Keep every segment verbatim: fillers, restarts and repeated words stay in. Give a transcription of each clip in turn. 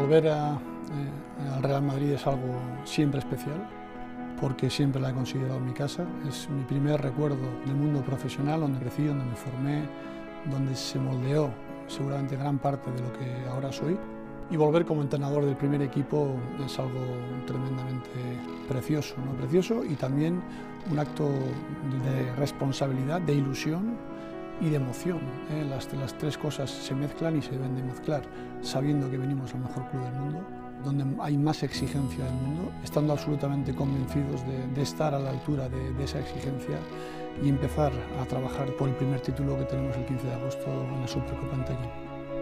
volver a, eh, al Real Madrid es algo siempre especial, porque siempre la he considerado mi casa. Es mi primer recuerdo del mundo profesional, donde crecí, donde me formé, donde se moldeó seguramente gran parte de lo que ahora soy. Y volver como entrenador del primer equipo es algo tremendamente precioso, ¿no? Precioso y también un acto de responsabilidad, de ilusión y de emoción, ¿eh? Las, las tres cosas se mezclan y se deben de mezclar, sabiendo que venimos al mejor club del mundo, donde hay más exigencia del mundo, estando absolutamente convencidos de, de estar a la altura de, de esa exigencia y empezar a trabajar por el primer título que tenemos el quince de agosto en la Supercopa en Tallin.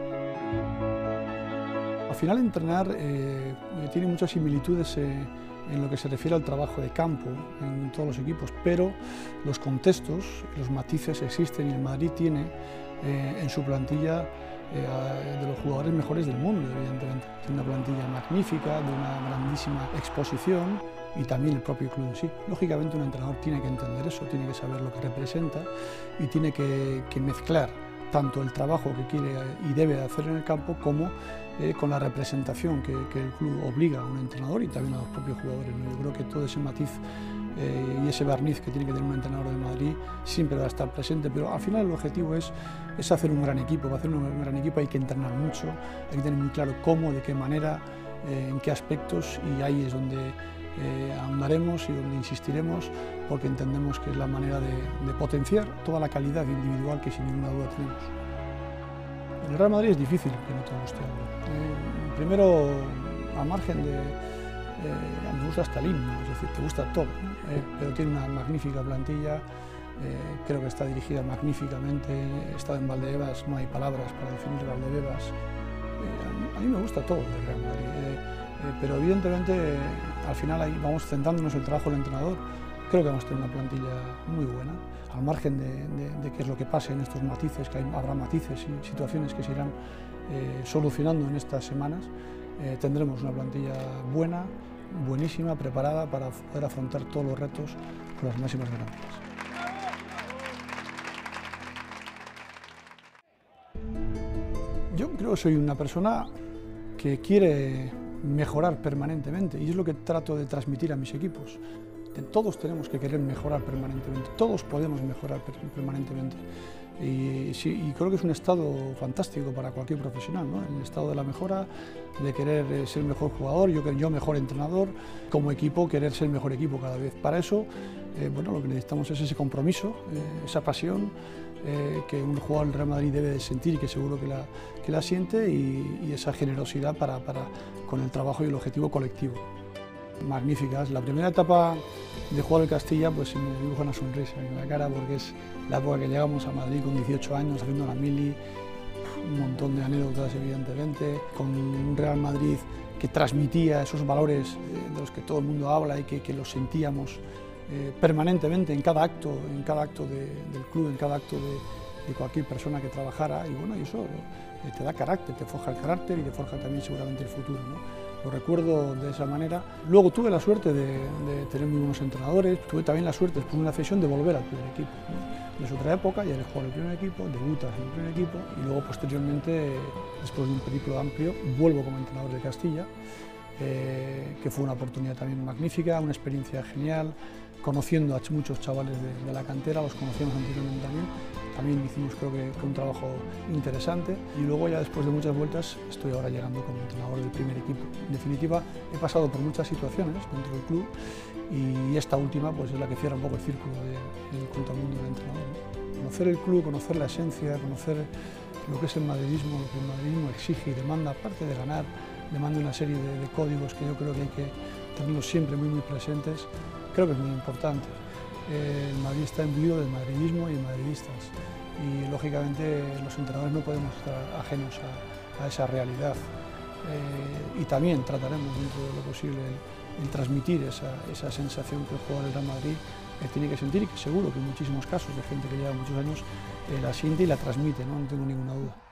Al final, entrenar eh, tiene muchas similitudes eh, en lo que se refiere al trabajo de campo en todos los equipos, pero los contextos, los matices existen y el Madrid tiene eh, en su plantilla eh, de los jugadores mejores del mundo, evidentemente. Tiene una plantilla magnífica, de una grandísima exposición y también el propio club en sí. Lógicamente un entrenador tiene que entender eso, tiene que saber lo que representa y tiene que, que mezclar tanto el trabajo que quiere y debe hacer en el campo como eh, con la representación que, que el club obliga a un entrenador y también a los propios jugadores, ¿no? Yo creo que todo ese matiz eh, y ese barniz que tiene que tener un entrenador de Madrid siempre va a estar presente, pero al final el objetivo es, es hacer un gran equipo. Para hacer un gran equipo hay que entrenar mucho, hay que tener muy claro cómo, de qué manera, eh, en qué aspectos, y ahí es donde Eh, ahondaremos y donde insistiremos, porque entendemos que es la manera de, de potenciar toda la calidad individual que sin ninguna duda tenemos. En el Real Madrid es difícil que no te guste algo. Eh, primero, al margen de... Eh, me gusta hasta el himno, es decir, te gusta todo, ¿no? eh, pero tiene una magnífica plantilla, eh, creo que está dirigida magníficamente, he estado en Valdebebas, no hay palabras para definir Valdebebas. Eh, a, a mí me gusta todo del Real Madrid. Eh, Eh, pero evidentemente eh, al final ahí vamos centrándonos en el trabajo del entrenador. Creo que vamos a tener una plantilla muy buena, al margen de, de, de qué es lo que pase en estos matices, que hay, habrá matices y situaciones que se irán eh, solucionando en estas semanas. Eh, tendremos una plantilla buena, buenísima, preparada para poder afrontar todos los retos con las máximas garantías. Yo creo que soy una persona que quiere mejorar permanentemente y es lo que trato de transmitir a mis equipos. Todos tenemos que querer mejorar permanentemente, todos podemos mejorar permanentemente y, sí, y creo que es un estado fantástico para cualquier profesional, ¿no? El estado de la mejora, de querer ser mejor jugador, yo, yo mejor entrenador, como equipo querer ser mejor equipo cada vez. Para eso, eh, bueno, lo que necesitamos es ese compromiso, eh, esa pasión eh, que un jugador del Real Madrid debe de sentir y que seguro que la, que la siente, y, y esa generosidad para, para, con el trabajo y el objetivo colectivo. Magníficas. La primera etapa de jugar en Castilla, pues me dibuja una sonrisa en la cara, porque es la época que llegamos a Madrid con dieciocho años, haciendo la mili, un montón de anécdotas evidentemente, con un Real Madrid que transmitía esos valores eh, de los que todo el mundo habla y que, que los sentíamos eh, permanentemente en cada acto, en cada acto de, del club, en cada acto de, de cualquier persona que trabajara, y bueno, y eso eh, te da carácter, te forja el carácter y te forja también seguramente el futuro, ¿no? Lo recuerdo de esa manera. Luego tuve la suerte de, de tener muy buenos entrenadores, tuve también la suerte, después de una cesión, de volver al primer equipo, ¿no? Es otra época, ya eres jugador del primer equipo, debutas en el primer equipo y luego posteriormente, después de un periplo amplio, vuelvo como entrenador de Castilla, eh, que fue una oportunidad también magnífica, una experiencia genial, conociendo a muchos chavales de, de la cantera, los conocíamos anteriormente también, también hicimos creo que, que un trabajo interesante, y luego ya después de muchas vueltas estoy ahora llegando como entrenador del primer equipo. En definitiva, he pasado por muchas situaciones dentro del club y esta última pues es la que cierra un poco el círculo de, del culto al mundo del entrenador, ¿no? Conocer el club, conocer la esencia, conocer lo que es el madridismo, lo que el madridismo exige y demanda, aparte de ganar, demanda una serie de, de códigos que yo creo que hay que tenerlos siempre muy muy presentes. Creo que es muy importante. Eh, el Madrid está imbuido del madridismo y de madridistas, y lógicamente los entrenadores no podemos estar ajenos a, a esa realidad, eh, y también trataremos dentro de lo posible el, el transmitir esa, esa sensación que el jugador del Real Madrid eh, tiene que sentir, y que seguro que en muchísimos casos de gente que lleva muchos años eh, la siente y la transmite, ¿no? No tengo ninguna duda.